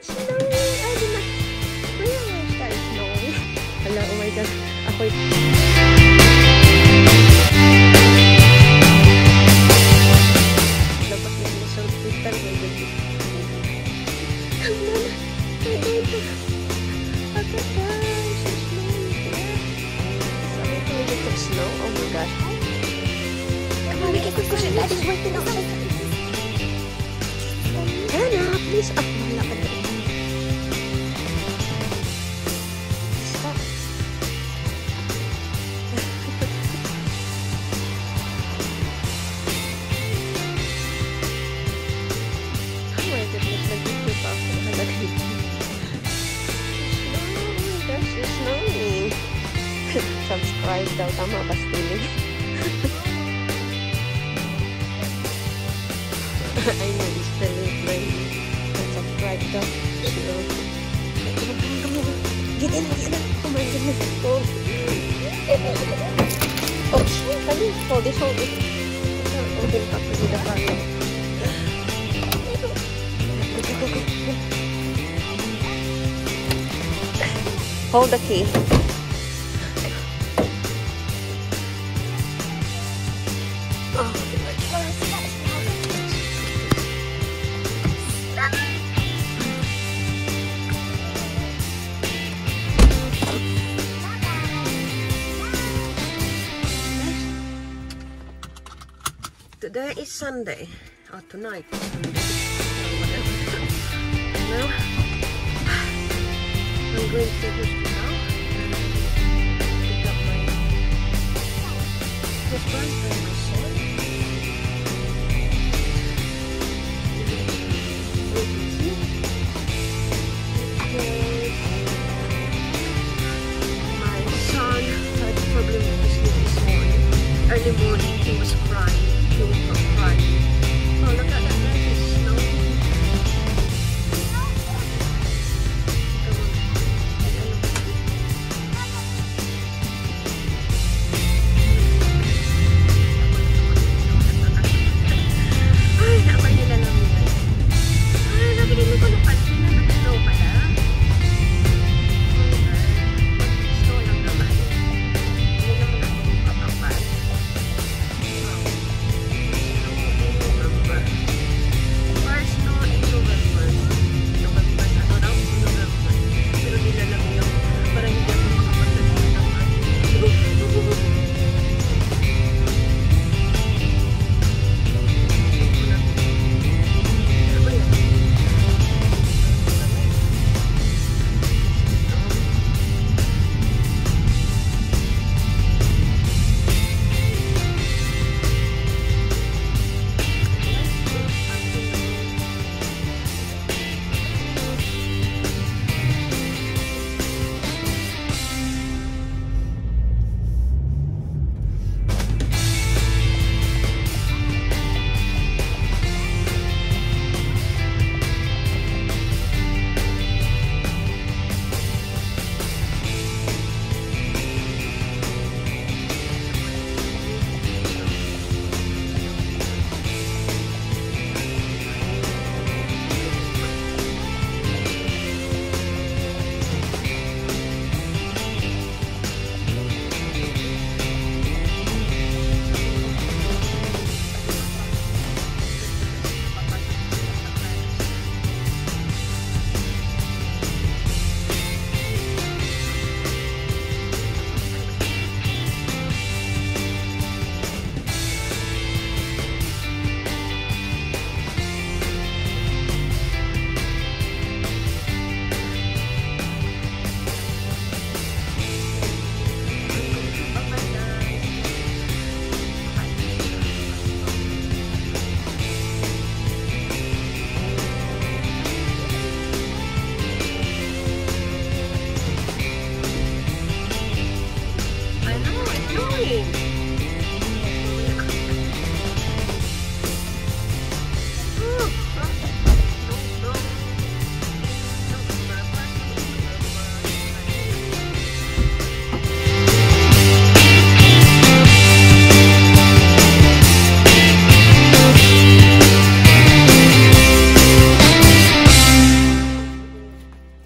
it's snowing! I did not realize that it's snowing. Hala, oh my god. Ako'y... Dapat na sa hospital. Come on. I'm going to... Okay, guys. It's snowing here. Sabi ko, a bit of snow. Oh my gosh. Come on, make it quick. Daddy's waiting outside. Anna, please. Ah, wala ka na. Stop. Oh my goodness, nag-video pa ako. Nakalagay dito. It's snowing. Subscribe daw. Tama ba, Stealing? I know it's still late, subscribe daw. Come on. Get in. Oh my goodness. Oh, can you hold this? Hold it up with the camera. Go. Hold the key. Oh. Today is Sunday, or tonight is Sunday, or whatever. Now, I'm going to the hospital and pick up my husband and my son. My son had a problem with his knee this morning. Early morning, he was crying. Oh, look at that, it's snowing.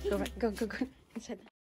Go, go, go, go. Inside.